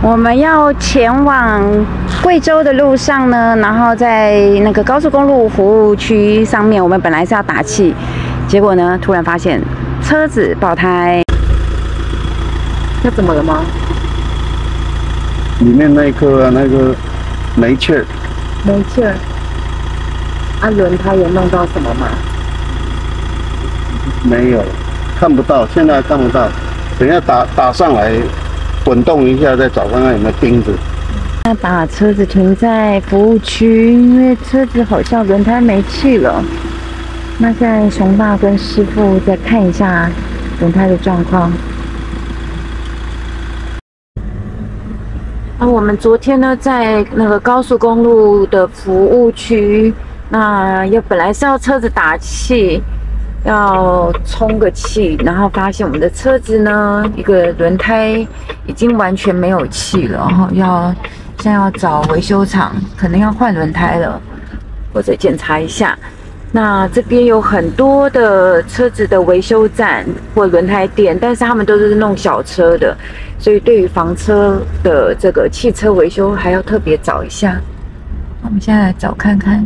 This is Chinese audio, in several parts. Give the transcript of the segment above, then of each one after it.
我们要前往贵州的路上呢，然后在那个高速公路服务区上面，我们本来是要打气，结果呢，突然发现车子爆胎。那怎么了吗？ 里面那颗那个没气儿。 没气儿。啊，轮胎有弄到什么吗？ 没有，看不到，现在看不到。等一下打上来，滚动一下，再找看看有没有钉子。 那把车子停在服务区，因为车子好像轮胎没气了。那现在熊大跟师傅再看一下轮胎的状况。我们昨天呢，在那个高速公路的服务区，那本来是要车子打气，要充个气，然后发现我们的车子呢，一个轮胎已经完全没有气了，然后现在要找维修厂，可能要换轮胎了，或者检查一下。那这边有很多的车子的维修站或轮胎店，但是他们都是弄小车的，所以对于房车的这个汽车维修还要特别找一下。我们现在来找看看，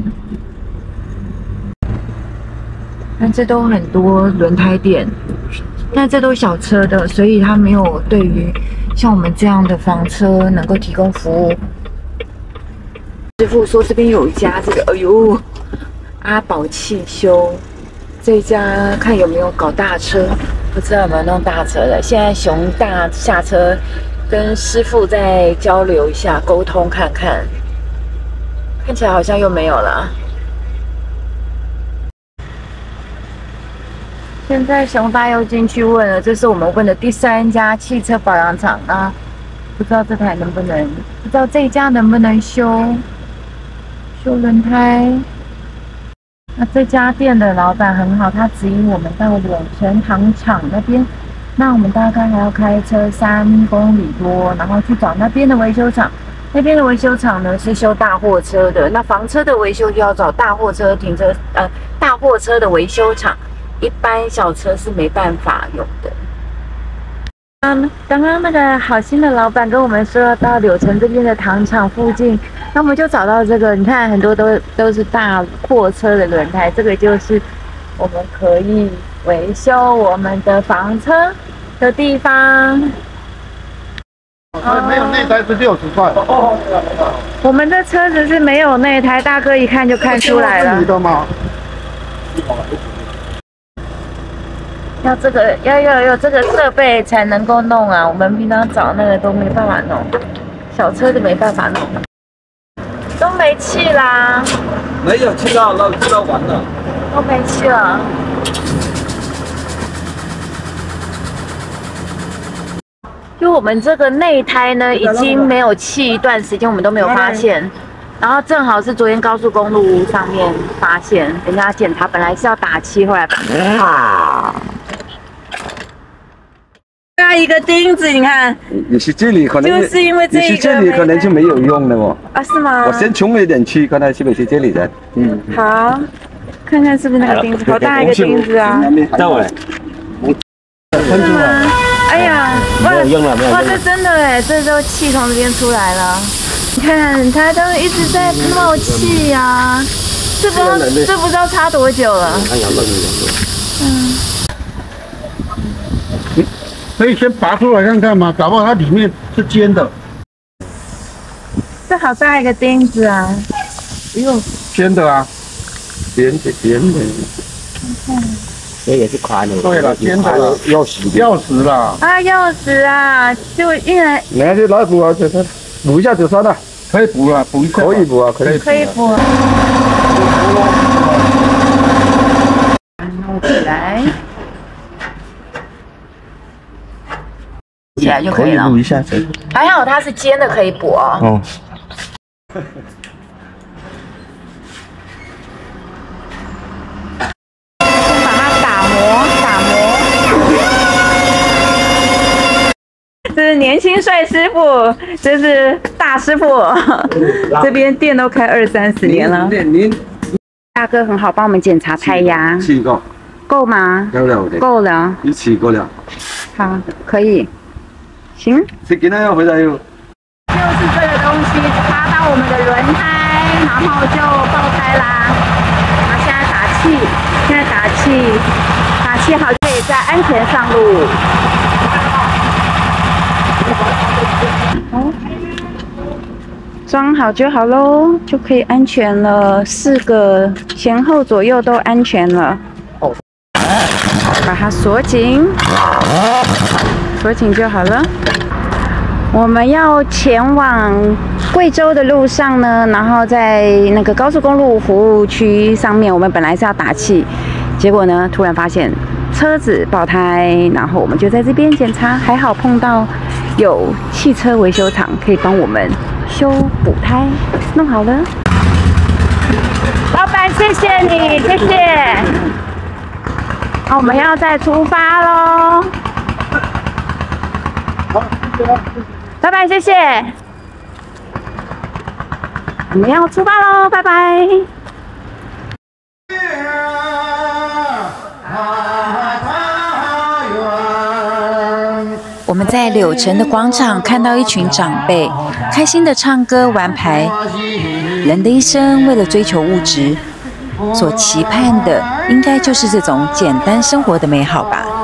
但这都很多轮胎店，但这都小车的，所以它没有对于像我们这样的房车能够提供服务。师傅说这边有一家这个，哎呦。阿宝汽修这一家看有没有搞大车，不知道有没有弄大车的。现在熊大下车跟师傅再交流一下，沟通看看。看起来好像又没有了。现在熊大又进去问了，这是我们问的第3家汽车保养厂啊，不知道这台能不能，不知道这一家能不能修轮胎。那这家店的老板很好，他指引我们到柳城糖厂那边。那我们大概还要开车3公里多，然后去找那边的维修厂。那边的维修厂呢是修大货车的，那房车的维修就要找大货车大货车的维修厂，一般小车是没办法用的。刚刚那个好心的老板跟我们说要到柳城这边的糖厂附近，那我们就找到这个，你看很多都是大货车的轮胎，这个就是我们可以维修我们的房车的地方。 没有内胎是60块。 我们的车子是没有内胎，大哥一看就看出来了。 你的吗？ 要有这个设备才能够弄啊！我们平常找那个都没办法弄，小车子没办法弄，都没气啦。 没有气到，气到完了。 都没气了。就我们这个内胎呢，已经没有气一段时间，我们都没有发现。然后正好是昨天高速公路上面发现，人家检查本来是要打气，后来加一个钉子，你看。 你是这里可能就是因为这一个， 你是这里可能就没有用了哦。 啊，是吗？ 我先充一点气，看看是不是这里的。 好，看看是不是那个钉子，好大一个钉子啊！ 到了。 真的吗？哎呀， 没有用了，没有用了。 哇，这真的哎，这都气从这边出来了。你看，它都一直在冒气呀，这不知道擦多久了。 可以先拔出来看看吗？搞不好它里面是尖的。 这好大一个钉子啊！ 哎呦，尖的啊，尖的。 这也是宽的。 对了，尖的钥匙啦。 啊，钥匙啊，就因为你看这来补啊，这补一下就算了。 可以补啊，补一下。 可以补啊，可以补。弄起来。起来就可以了。 补一下。 还好它是尖的，可以补哦。先把它打磨。这是年轻帅师傅，这是大师傅。这边店都开20-30年了。大哥很好，帮我们检查胎压。 7个。 够吗？够了。 一起够了。 好，可以。行。 今天要回来哟。 就是这个东西插到我们的轮胎，然后就爆胎啦。然后现在打气，打气好，可以再安全上路。哦，装好就好喽，就可以安全了。4个前后左右都安全了。把它锁紧，锁紧就好了。我们要前往贵州的路上呢，然后在那个高速公路服务区上面，我们本来是要打气，结果呢，突然发现车子爆胎，然后我们就在这边检查，还好碰到有汽车维修厂可以帮我们修补胎，弄好了。老板，谢谢你，谢谢。好，我们要再出发喽。 好，谢谢。 拜拜，谢谢。我们要出发喽，拜拜。 我们在柳城的广场看到一群长辈开心的唱歌玩牌。人的一生为了追求物质，所期盼的应该就是这种简单生活的美好吧。